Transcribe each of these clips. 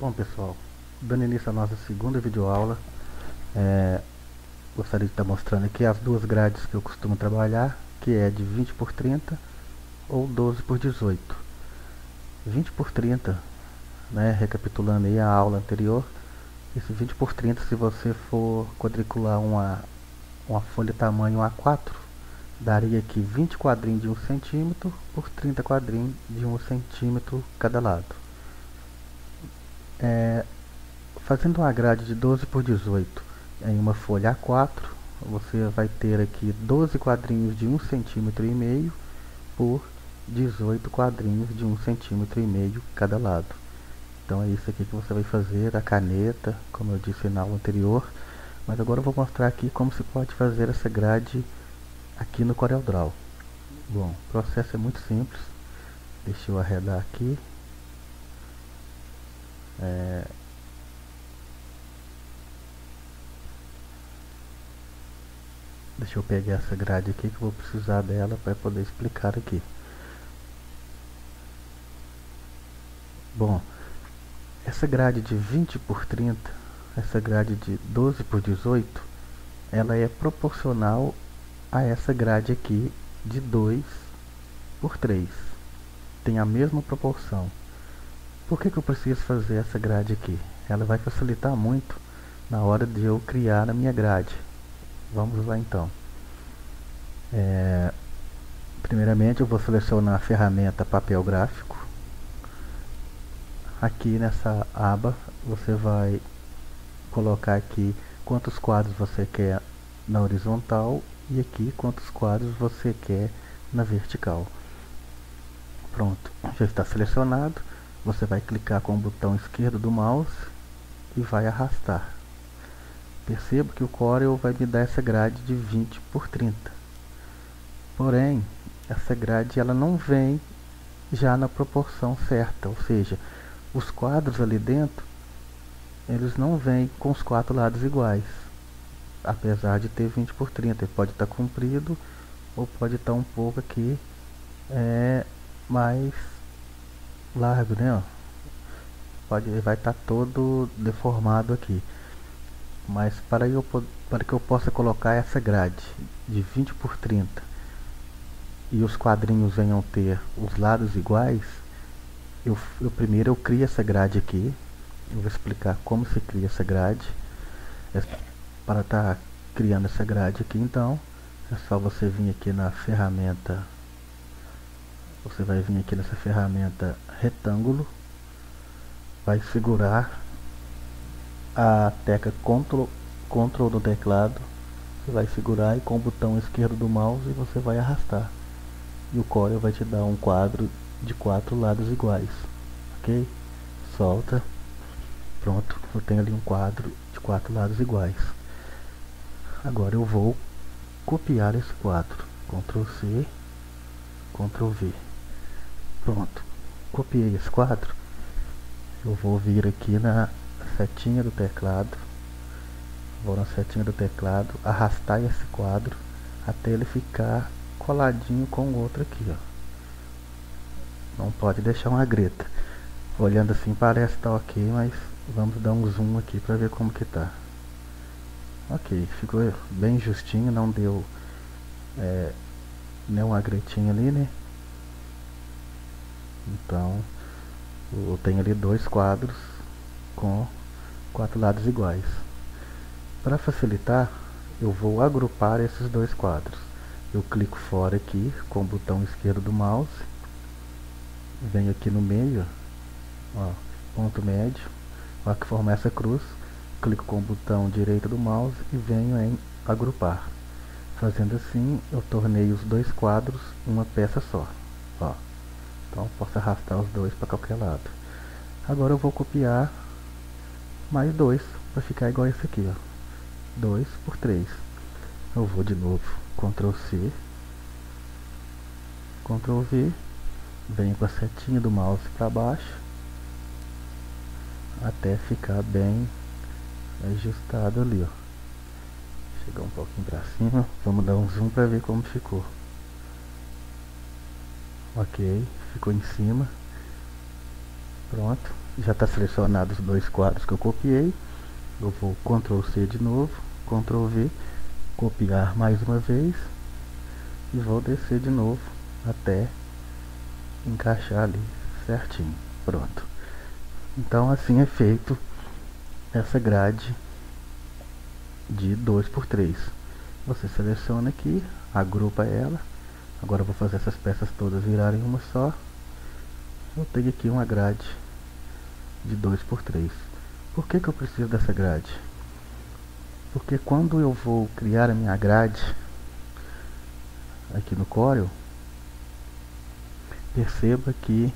Bom pessoal, dando início à nossa segunda videoaula, gostaria de estar mostrando aqui as duas grades que eu costumo trabalhar, que é de 20 por 30 ou 12 por 18. 20 por 30, né, recapitulando aí a aula anterior, esse 20 por 30, se você for quadricular uma folha tamanho A4, daria aqui 20 quadrinhos de 1 centímetro por 30 quadrinhos de 1 centímetro cada lado. Fazendo uma grade de 12 por 18 em uma folha A4, você vai ter aqui 12 quadrinhos de 1,5 cm por 18 quadrinhos de 1,5 cm cada lado. Então é isso aqui que você vai fazer, a caneta, como eu disse na aula anterior. Mas agora eu vou mostrar aqui como se pode fazer essa grade aqui no CorelDRAW. Bom, o processo é muito simples. Deixa eu arredar aqui. Deixa eu pegar essa grade aqui que eu vou precisar dela para poder explicar aqui. Bom, essa grade de 20 por 30, essa grade de 12 por 18, ela é proporcional a essa grade aqui de 2 por 3. Tem a mesma proporção. Por que eu preciso fazer essa grade aqui? Ela vai facilitar muito na hora de eu criar a minha grade. Vamos lá então. Primeiramente eu vou selecionar a ferramenta papel gráfico. Aqui nessa aba você vai colocar aqui quantos quadros você quer na horizontal e aqui quantos quadros você quer na vertical. Pronto, já está selecionado. Você vai clicar com o botão esquerdo do mouse e vai arrastar. Perceba que o Corel vai me dar essa grade de 20 por 30. Porém, essa grade ela não vem já na proporção certa, ou seja, os quadros ali dentro, eles não vêm com os 4 lados iguais. Apesar de ter 20 por 30, ele pode estar comprido ou pode estar um pouco aqui mais largo, né? Ele vai estar todo deformado aqui. Mas para que eu possa colocar essa grade de 20 por 30 e os quadrinhos venham ter os lados iguais, primeiro eu crio essa grade aqui. Eu vou explicar como se cria essa grade. Para estar criando essa grade aqui, então é só você vir aqui na ferramenta. Você vai vir aqui nessa ferramenta retângulo, vai segurar a tecla Ctrl do teclado, você vai segurar e com o botão esquerdo do mouse você vai arrastar. E o Corel vai te dar um quadro de 4 lados iguais. Ok? Solta. Pronto, eu tenho ali um quadro de 4 lados iguais. Agora eu vou copiar esse quadro. Ctrl C, Ctrl V. Pronto, copiei esse quadro. Eu vou vir aqui na setinha do teclado. Vou na setinha do teclado, arrastar esse quadro até ele ficar coladinho com o outro aqui, ó. Não pode deixar uma greta. Olhando assim parece estar ok, mas vamos dar um zoom aqui para ver como que tá. Ok, ficou bem justinho, não deu nenhuma gretinha ali, né? Então eu tenho ali 2 quadros com 4 lados iguais. Para facilitar, eu vou agrupar esses 2 quadros. Eu clico fora aqui com o botão esquerdo do mouse, venho aqui no meio, ó, ponto médio, ó, que forma essa cruz, clico com o botão direito do mouse e venho em agrupar. Fazendo assim, eu tornei os 2 quadros uma peça só. Ó. Então eu posso arrastar os 2 para qualquer lado. Agora eu vou copiar mais 2 para ficar igual esse aqui, ó. 2 por 3. Eu vou de novo, Ctrl C, Ctrl V, venho com a setinha do mouse para baixo até ficar bem ajustado ali, ó. Chegar um pouquinho para cima, vamos dar um zoom para ver como ficou. Ok, ficou em cima. Pronto, já está selecionado os dois quadros que eu copiei. Eu vou Ctrl C de novo, Ctrl V, copiar mais uma vez e vou descer de novo até encaixar ali certinho. Pronto. Então assim é feito essa grade de 2x3. Você seleciona aqui, agrupa ela. Agora eu vou fazer essas peças todas virarem uma só. Eu tenho aqui uma grade de 2x3. Por que eu preciso dessa grade? Porque quando eu vou criar a minha grade aqui no Corel, perceba que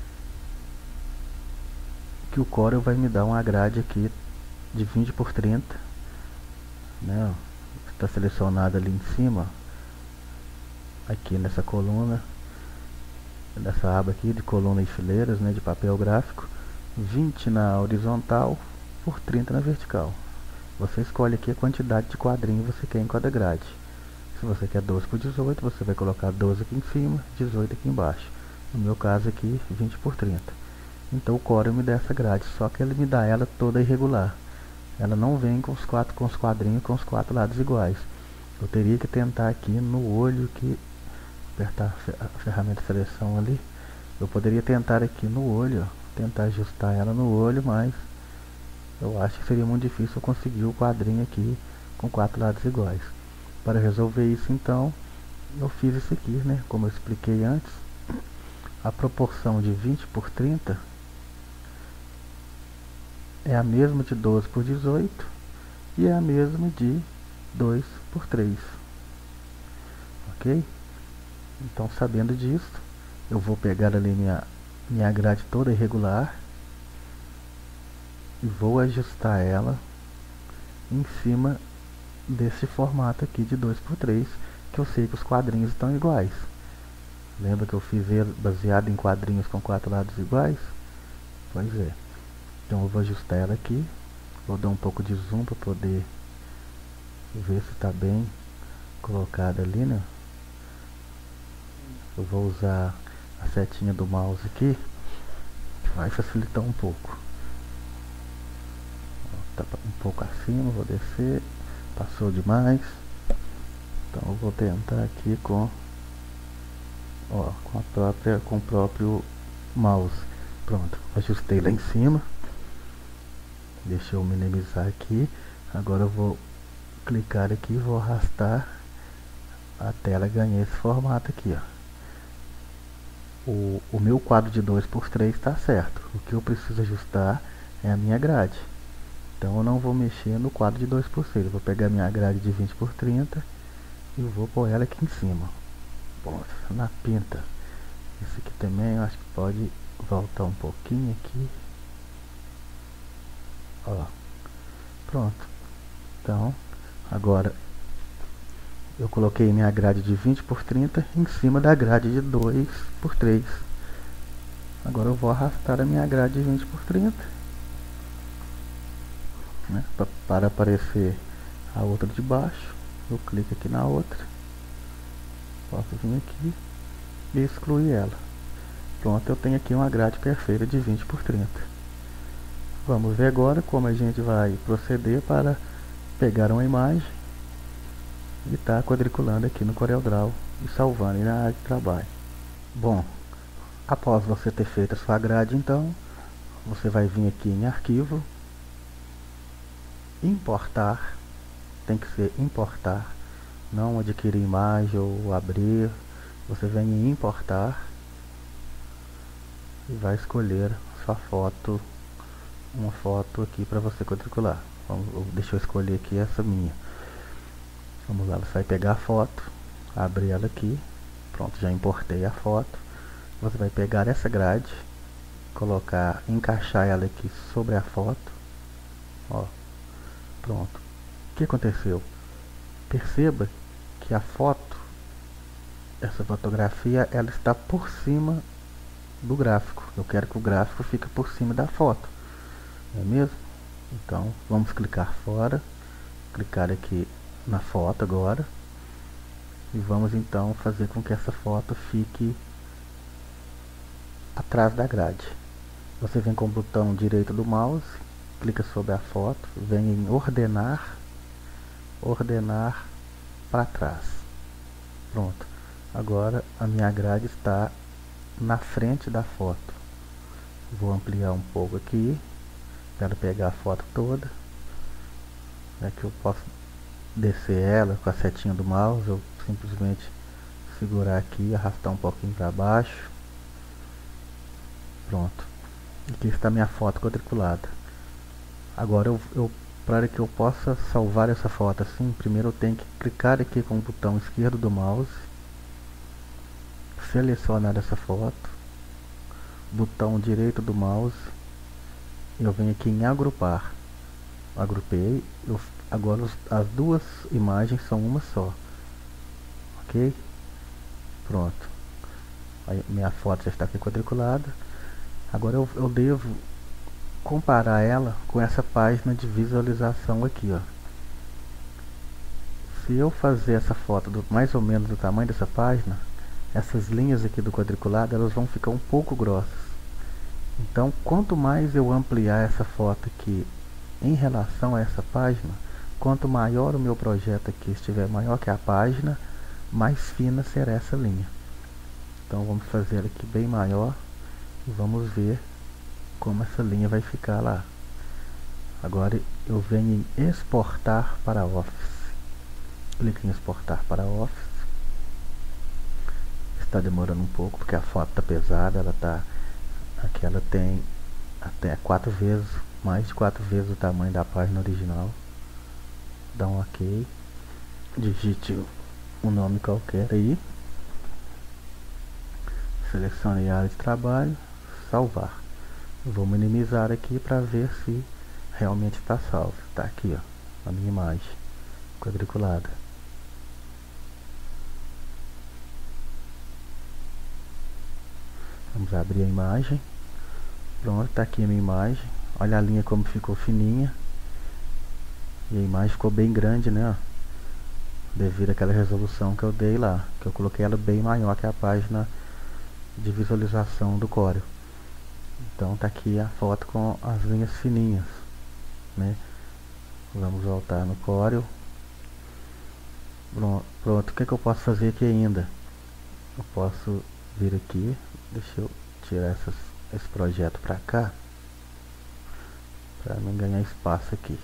o Corel vai me dar uma grade aqui de 20x30, né? Está selecionado ali em cima, aqui nessa coluna, nessa aba aqui de coluna e fileiras, né, de papel gráfico, 20 na horizontal por 30 na vertical. Você escolhe aqui a quantidade de quadrinhos que você quer em cada grade. Se você quer 12 por 18, você vai colocar 12 aqui em cima, 18 aqui embaixo. No meu caso aqui, 20 por 30. Então o Corel me dá essa grade, só que ele me dá ela toda irregular. Ela não vem com os quadrinhos com os 4 lados iguais. Eu teria que tentar aqui no olho, que apertar a ferramenta de seleção ali. Eu poderia tentar aqui no olho, ó, tentar ajustar ela no olho, mas eu acho que seria muito difícil eu conseguir o quadrinho aqui com 4 lados iguais. Para resolver isso, então, eu fiz isso aqui, né? Como eu expliquei antes, a proporção de 20 por 30 é a mesma de 12 por 18 e é a mesma de 2 por 3. Ok? Então, sabendo disso, eu vou pegar ali minha grade toda irregular e vou ajustar ela em cima desse formato aqui de 2x3, que eu sei que os quadrinhos estão iguais. Lembra que eu fiz ele baseado em quadrinhos com 4 lados iguais? Pois é. Então eu vou ajustar ela aqui, vou dar um pouco de zoom para poder ver se está bem colocada ali, né? Eu vou usar a setinha do mouse aqui, vai facilitar um pouco. Tá um pouco acima, vou descer, passou demais. Então eu vou tentar aqui com o próprio mouse. Pronto, ajustei lá em cima. Deixa eu minimizar aqui. Agora eu vou clicar aqui e vou arrastar até ela ganhar esse formato aqui, ó. O meu quadro de 2x3 está certo. O que eu preciso ajustar é a minha grade. Então eu não vou mexer no quadro de 2x6. Eu vou pegar minha grade de 20 por 30 e vou pôr ela aqui em cima. Bom, na pinta. Esse aqui também eu acho que pode voltar um pouquinho aqui. Ó. Pronto. Então, agora eu coloquei minha grade de 20 por 30 em cima da grade de 2 por 3. Agora eu vou arrastar a minha grade de 20 por 30, né, para aparecer a outra de baixo. Eu clico aqui na outra, posso vir aqui e excluir ela. Pronto, eu tenho aqui uma grade perfeita de 20 por 30. Vamos ver agora como a gente vai proceder para pegar uma imagem e estar quadriculando aqui no CorelDRAW e salvando na área de trabalho. Bom, após você ter feito a sua grade, então, você vai vir aqui em Arquivo, Importar, tem que ser Importar, não adquirir imagem ou abrir. Você vem em Importar e vai escolher sua foto, uma foto aqui para você quadricular. Deixa eu escolher aqui essa minha. Vamos lá, você vai pegar a foto, abrir ela aqui, pronto, já importei a foto. Você vai pegar essa grade, colocar, encaixar ela aqui sobre a foto, ó, pronto. O que aconteceu? Perceba que a foto, essa fotografia, ela está por cima do gráfico. Eu quero que o gráfico fique por cima da foto, não é mesmo? Então, vamos clicar fora, clicar aqui na foto agora, e vamos então fazer com que essa foto fique atrás da grade. Você vem com o botão direito do mouse, clica sobre a foto, vem em ordenar, ordenar para trás. Pronto. Agora a minha grade está na frente da foto. Vou ampliar um pouco aqui, para pegar a foto toda. Aqui eu posso descer ela com a setinha do mouse, ou simplesmente segurar aqui, arrastar um pouquinho para baixo. Pronto. Aqui está minha foto quadriculada. Agora para que eu possa salvar essa foto assim, primeiro eu tenho que clicar aqui com o botão esquerdo do mouse, selecionar essa foto, botão direito do mouse, eu venho aqui em agrupar. Agrupei, agora as duas imagens são uma só. Ok? Pronto. Aí minha foto já está aqui quadriculada. Agora eu devo comparar ela com essa página de visualização aqui, ó. Se eu fazer essa foto mais ou menos do tamanho dessa página, essas linhas aqui do quadriculado, elas vão ficar um pouco grossas. Então, quanto mais eu ampliar essa foto aqui em relação a essa página, quanto maior o meu projeto aqui estiver maior que a página, mais fina será essa linha. Então vamos fazer ela aqui bem maior e vamos ver como essa linha vai ficar lá. Agora eu venho em exportar para Office. Clique em exportar para Office. Está demorando um pouco porque a foto está pesada, aqui ela tem até mais de 4 vezes o tamanho da página original. Dá um OK, digite um nome qualquer aí, selecione a área de trabalho, salvar. Vou minimizar aqui para ver se realmente está salvo. Está aqui, ó, a minha imagem quadriculada. Vamos abrir a imagem. Pronto, está aqui a minha imagem. Olha a linha como ficou fininha. E a imagem ficou bem grande, né? Ó, devido àquela resolução que eu dei lá. Que eu coloquei ela bem maior que a página de visualização do Corel. Então tá aqui a foto com as linhas fininhas, né? Vamos voltar no Corel. Pronto, o que eu posso fazer aqui ainda? Eu posso vir aqui, deixa eu tirar esse projeto para cá, para não ganhar espaço aqui.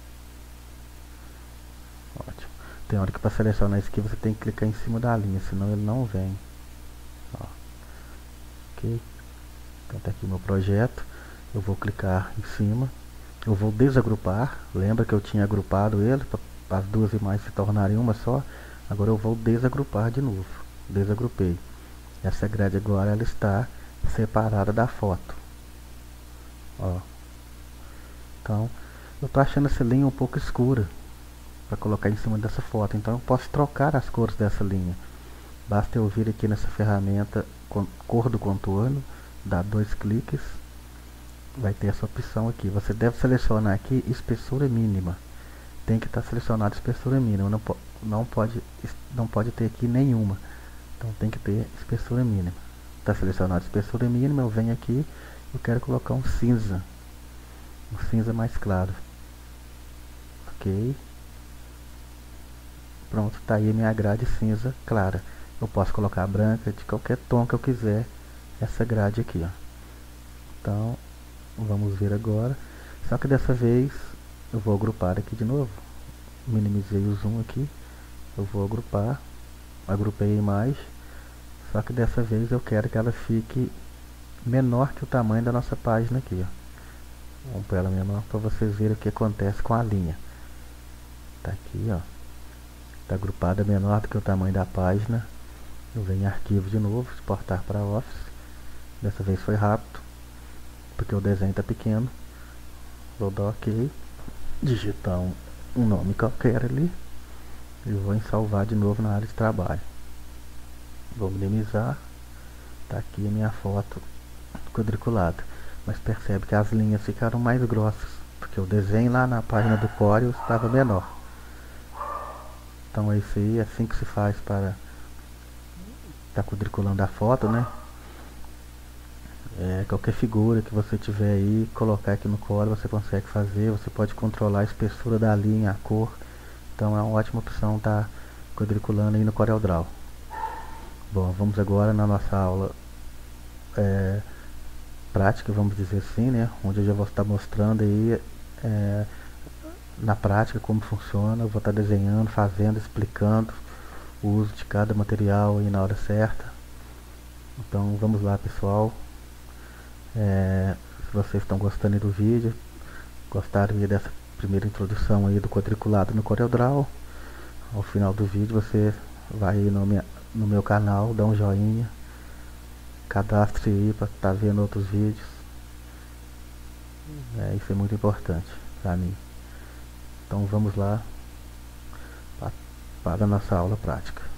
Ótimo. Tem hora que para selecionar isso aqui você tem que clicar em cima da linha, senão ele não vem. Ó. Ok? Então tá aqui meu projeto. Eu vou clicar em cima. Eu vou desagrupar. Lembra que eu tinha agrupado ele para as duas imagens se tornarem uma só. Agora eu vou desagrupar de novo. Desagrupei. Essa grade agora ela está separada da foto. Ó. Então eu tô achando essa linha um pouco escura para colocar em cima dessa foto. Então eu posso trocar as cores dessa linha. Basta eu vir aqui nessa ferramenta cor do contorno, dar 2 cliques, vai ter essa opção aqui. Você deve selecionar aqui espessura mínima. Tem que estar selecionado espessura mínima. Não pode ter aqui nenhuma. Então tem que ter espessura mínima. Está selecionado espessura mínima, eu venho aqui, eu quero colocar um cinza mais claro. Ok. Pronto, tá aí a minha grade cinza clara. Eu posso colocar branca de qualquer tom que eu quiser, essa grade aqui, ó. Então, vamos ver agora. Só que dessa vez, eu vou agrupar aqui de novo. Minimizei o zoom aqui. Eu vou agrupar. Agrupei a imagem. Só que dessa vez eu quero que ela fique menor que o tamanho da nossa página aqui, ó. Vamos pôr ela menor para vocês verem o que acontece com a linha. Tá aqui, ó. Está agrupada menor do que o tamanho da página. Eu venho em arquivo de novo, exportar para Office. Dessa vez foi rápido, porque o desenho está pequeno. Vou dar OK, digitar um nome qualquer ali e vou em salvar de novo na área de trabalho. Vou minimizar. Está aqui a minha foto quadriculada, mas percebe que as linhas ficaram mais grossas, porque o desenho lá na página do Corel estava menor. Então é isso aí, é assim que se faz para estar quadriculando a foto, né? Qualquer figura que você tiver aí, colocar aqui no Corel você consegue fazer. Você pode controlar a espessura da linha, a cor. Então é uma ótima opção estar quadriculando aí no CorelDRAW. Bom, vamos agora na nossa aula prática, vamos dizer assim, né? Onde eu já vou estar mostrando aí na prática como funciona. Eu vou estar desenhando, fazendo, explicando o uso de cada material aí na hora certa. Então vamos lá, pessoal. Se vocês estão gostando do vídeo, gostaram aí dessa primeira introdução aí do quadriculado no CorelDRAW, ao final do vídeo você vai aí no meu canal, dá um joinha, cadastre aí para estar vendo outros vídeos. Isso é muito importante para mim. Então vamos lá para a nossa aula prática.